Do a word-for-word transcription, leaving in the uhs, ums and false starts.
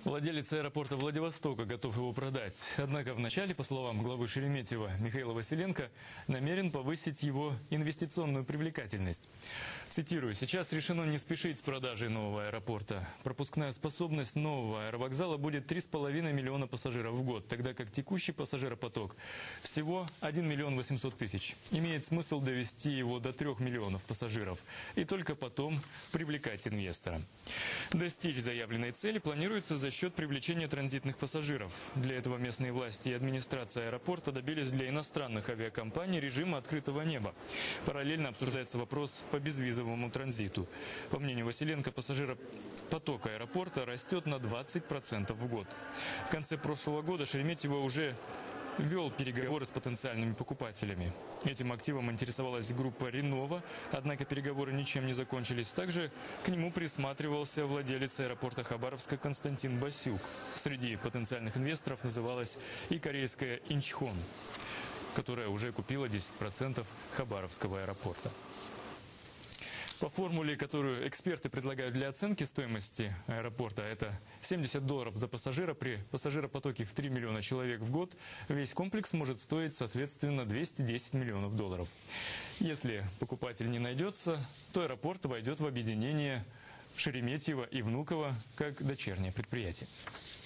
Владелец аэропорта Владивостока готов его продать. Однако вначале, по словам главы Шереметьево Михаила Василенко, намерен повысить его инвестиционную привлекательность. Цитирую: «Сейчас решено не спешить с продажей нового аэропорта. Пропускная способность нового аэровокзала будет три с половиной миллиона пассажиров в год, тогда как текущий пассажиропоток всего один миллион восемьсот тысяч. Имеет смысл довести его до трех миллионов пассажиров и только потом привлекать инвестора». Достичь заявленной цели планируется за счет привлечения транзитных пассажиров. Для этого местные власти и администрация аэропорта добились для иностранных авиакомпаний режима открытого неба. Параллельно обсуждается вопрос по безвизовому транзиту. По мнению Василенко, пассажиропоток аэропорта растет на двадцать процентов в год. В конце прошлого года Шереметьево уже вел переговоры с потенциальными покупателями. Этим активом интересовалась группа «Ренова», однако переговоры ничем не закончились. Также к нему присматривался владелец аэропорта Хабаровска Константин Басюк. Среди потенциальных инвесторов называлась и корейская «Инчхон», которая уже купила десять процентов Хабаровского аэропорта. По формуле, которую эксперты предлагают для оценки стоимости аэропорта, это семьдесят долларов за пассажира при пассажиропотоке в три миллиона человек в год, весь комплекс может стоить, соответственно, двести десять миллионов долларов. Если покупатель не найдется, то аэропорт войдет в объединение Шереметьево и Внуково как дочернее предприятие.